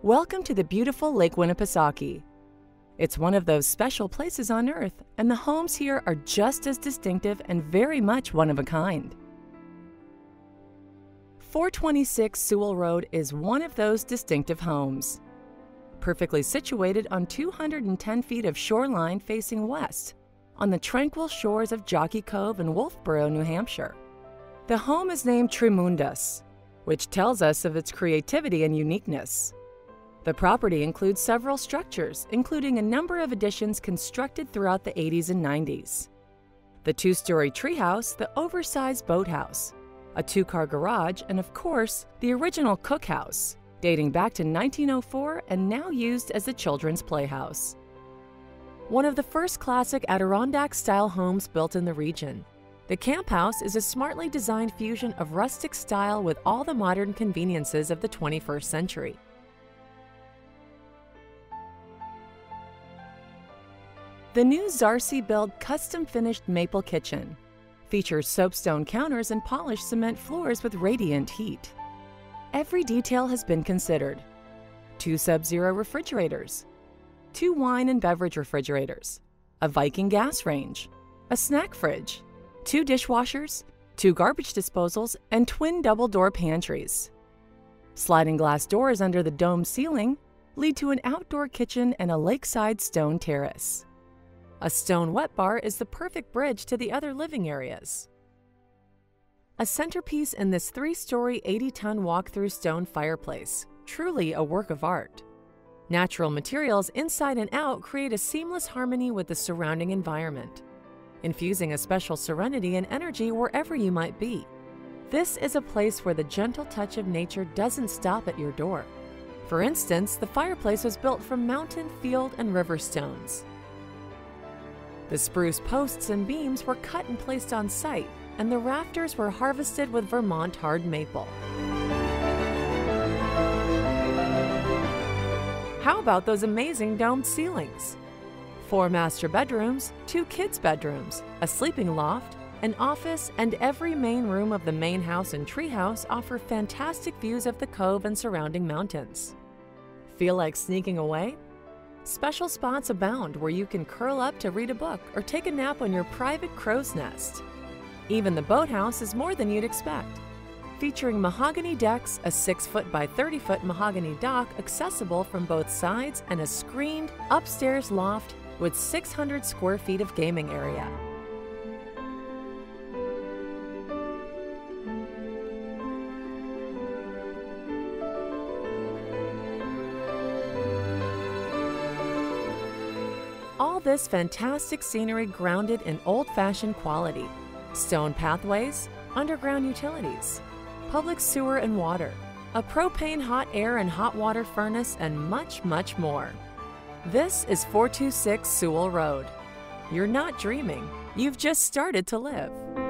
Welcome to the beautiful Lake Winnipesaukee. It's one of those special places on Earth, and the homes here are just as distinctive and very much one of a kind. 426 Sewall Road is one of those distinctive homes. Perfectly situated on 210 feet of shoreline facing west, on the tranquil shores of Jockey Cove in Wolfeboro, New Hampshire. The home is named TreeMoonDus, which tells us of its creativity and uniqueness. The property includes several structures, including a number of additions constructed throughout the 80s and 90s. The two-story treehouse, the oversized boathouse, a two-car garage, and of course, the original cookhouse, dating back to 1904 and now used as a children's playhouse. One of the first classic Adirondack-style homes built in the region, the camp house is a smartly designed fusion of rustic style with all the modern conveniences of the 21st century. The new Zarcy-built custom-finished maple kitchen features soapstone counters and polished cement floors with radiant heat. Every detail has been considered. 2 Sub-Zero refrigerators, 2 wine and beverage refrigerators, a Viking gas range, a snack fridge, 2 dishwashers, 2 garbage disposals, and twin double-door pantries. Sliding glass doors under the dome ceiling lead to an outdoor kitchen and a lakeside stone terrace. A stone wet bar is the perfect bridge to the other living areas. A centerpiece in this 3-story, 80-ton walk-through stone fireplace, truly a work of art. Natural materials inside and out create a seamless harmony with the surrounding environment, infusing a special serenity and energy wherever you might be. This is a place where the gentle touch of nature doesn't stop at your door. For instance, the fireplace was built from mountain, field, and river stones. The spruce posts and beams were cut and placed on site, and the rafters were harvested with Vermont hard maple. How about those amazing domed ceilings? 4 master bedrooms, 2 kids' bedrooms, a sleeping loft, an office, and every main room of the main house and treehouse offer fantastic views of the cove and surrounding mountains. Feel like sneaking away? Special spots abound where you can curl up to read a book or take a nap on your private crow's nest. Even the boathouse is more than you'd expect, featuring mahogany decks, a 6-foot by 30-foot mahogany dock accessible from both sides, and a screened upstairs loft with 600 square feet of gaming area. All this fantastic scenery grounded in old-fashioned quality, stone pathways, underground utilities, public sewer and water, a propane hot air and hot water furnace, and much, much more. This is 426 Sewall Road. You're not dreaming, you've just started to live.